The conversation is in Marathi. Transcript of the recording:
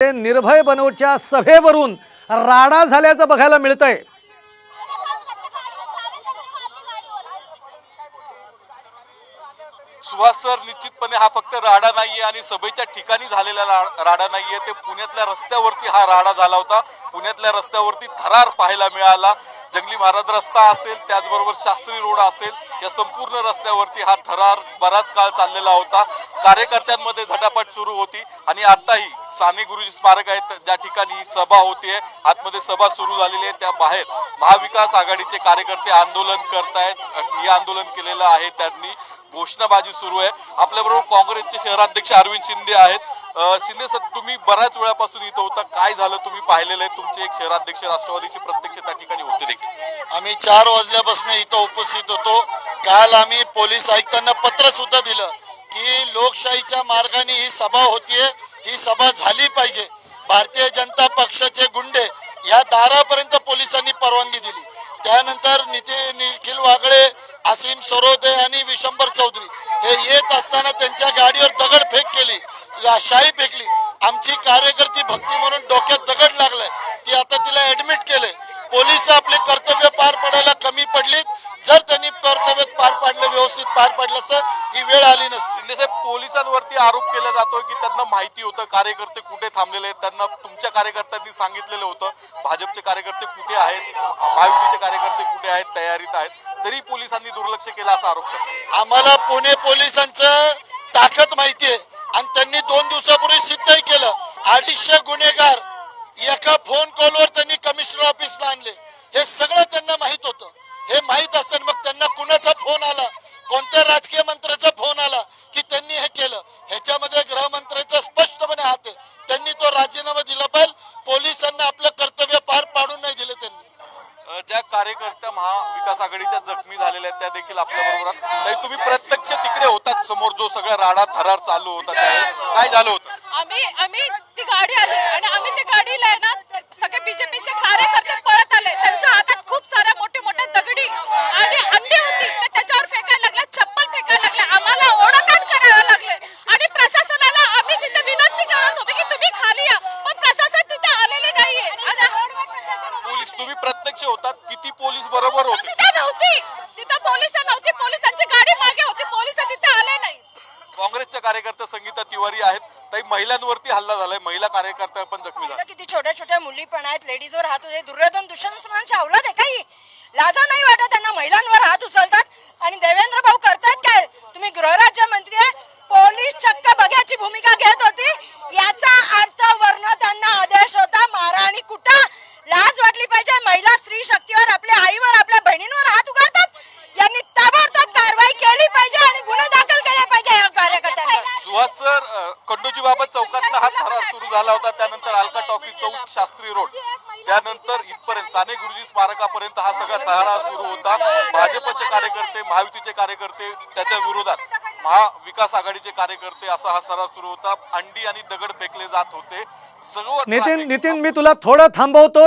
कार्यकर्ते निर्भय बनवच्या सभेवरून राडा झाल्याचं बघायला मिळतंय। सुहास सर, निश्चितपणे हा फक्त राडा नाहीये आणि सभेच्या ठिकाणी झालेला राडा नाहीये, ते पुण्यातल्या रस्त्यावरती हा राडा झाला होता। पुण्यातल्या रस्त्यावरती थरार पाहायला मिळाला। जंगली महाराज रस्ता असेल, त्याचबरोबर शास्त्री रोड असेल, या संपूर्ण रस्त्यावरती हा थरार बराच काळ चाललेला होता। कार्यकर्त्यांमध्ये झटापट सुरू होती आणि आताही साने गुरुजी स्मारक आहे ज्या ठिकाणी सभा होतीये, आतमध्ये सभा सुरू झालेली आहे, त्या बाहेर महाविकास आघाडीचे कार्यकर्ते आंदोलन करतायत। ठिय्या आंदोलन केलेलं आहे त्यांनी, घोषणाबाजी सुरू आहे। आपल्याबरोबर काँग्रेसचे शहराध्यक्ष अरविंद शिंदे आहेत। शिंदे सर, तुम्ही बऱ्याच वेळापासून इथं होता, काय झालं तुम्ही पाहिलेलं आहे? तुमचे एक शहराध्यक्ष राष्ट्रवादीचे प्रत्यक्ष त्या ठिकाणी होते देखील। आम्ही 4 वाजल्यापासून इथं उपस्थित होतो। काल आम्ही पोलीस आयुक्तांना पत्र सुद्धा दिलं की लोकशाहीच्या मार्गाने ही सभा होतीये, ही सभा झाली पाहिजे। भारतीय जनता पक्षाचे गुंडे या दारापर्यंत पोलिसांनी परवानगी दिली। त्यानंतर निखिल वागळे, आसिम सरोदे आणि विशंबर चौधरी हे येत असताना त्यांच्या गाडीवर दगडफेक केली, शाई फेकली। आमची कार्यकर्ती भक्ती म्हणून डोक्यात दगड लागलाय, ती आता तिला ऍडमिट केले। पोलीस आपले कर्तव्य पार पडायला कमी पडलीत, जर त्यांनी कर्तव्य पार पाडलं, व्यवस्थित पार पाडलं असं ही वेळ आली नसती। शिंदे साहेब, पोलिसांवरती आरोप केला जातो की त्यांना माहिती होतं कार्यकर्ते कुठे थांबलेले आहेत, त्यांना तुमच्या कार्यकर्त्यांनी सांगितलेलं होतं भाजपचे कार्यकर्ते कुठे आहेत, महायुतीचे कार्यकर्ते कुठे आहेत, तयारीत आहेत, तरी पोलिसांनी दुर्लक्ष केलं असा आरोप करतात। आम्हाला पुणे पोलिसांचं ताकद माहितीये आणि त्यांनी 2 दिवसापूर्वी सिद्धही केलं। 250 गुन्हेगार एका फोन कॉलवर त्यांनी कमिशनर ऑफिसला आणले। हे सगळं त्यांना माहित होतं। हे माहित असेल मग त्यांना कुणाचा फोन आला, कोणत्या राजकीय मंत्र्याचा फोन आला की त्यांनी हे केलं? ह्याच्यामध्ये गृहमंत्र्यांचा स्पष्टपणे हात आहे। त्यांनी तो राजीनामा दिला पाहिजे। पोलिसांना आपलं कर्तव्य पार पाडून नाही दिले त्यांनी। ज्या कार्यकर्त्या महाविकास आघाडीच्या जखमी झालेल्या आहेत त्या देखील आपल्या बरोबर आहेत। तुम्ही प्रत्यक्ष तिकडे होतात, समोर जो सगळा राडा थरार चालू होता त्यावेळेस काय झालं होतं? आम्ही ती गाडी आली आणि आम्ही त्या गाडीला आहे ना सगळे बीजेपीचे कार्यकर्ते पळत आले। त्यांच्या हातात खूप साऱ्या मोठे मोठे दगडी आणि अंडी होती, तर त्याच्यावर फेकायला लागले, चप्पल फेकायला लागले, आम्हाला ओढाताण करायला लागले आणि प्रशासनाला आम्ही तिथे विनंती करत होतो की तुम्ही खाली या, पण प्रशासन तिथे आलेले नाहीये। पोलीस, तुम्ही प्रत्यक्ष होतात, किती पोलीस बरोबर होते? तिथं पोलिस नव्हती, पोलिसांची गाडी मागे होती, पोलिस तिथे आले नाही। काँग्रेसच्या कार्यकर्त्या संगीता तिवारी आहेत, ताई महिलांवरती हल्ला झालाय, महिला कार्यकर्त्या पण जखमी झाल्या। किती छोट्या छोट्या मुली पण आहेत, लेडीजवर हात होते। दुर्योधन दुष्यंतनाची औलाद आहे काही, लाजा नाही वाटत त्यांना? महिलांवर हात उचलतात आणि देवेंद्र भाऊ करतायत काय? तुम्ही गृहराज्यमंत्री आहे, पोलीस चक्क बघ्याची भूमिका घेत होती, याचा अर्थ वर्ण त्यांना आदेश होता मारा आणि कुटा। लाज वाटली पाहिजे। महिला स्त्री शक्तीवर, आपल्या आईवर, आपल्या बहिणींवर हात उगारतात, यांनी ताबडतोब कारवाई केली पाहिजे आणि गुन्हे दाखल केले पाहिजे या कार्यकर्त्यांवर। सुहास सर, खंडोजी बाबा चौकातला हा थरार सुरू झाला होता, त्यानंतर अलका टॉकी चौक, शास्त्री रोड, त्यानंतर इथपर्यंत साने गुरुजी स्मारकापर्यंत हा सगळा थरार सुरू होता। भाजपचे कार्यकर्ते, महायुतीचे कार्यकर्ते, त्याच्या विरोधात महाविकास आघाडीचे कार्यकर्ते, असा हा थरार सुरू होता। अंडी आणि दगड फेकले जात होते। सर्व नितीन, मी तुला थोडं थांबवतो।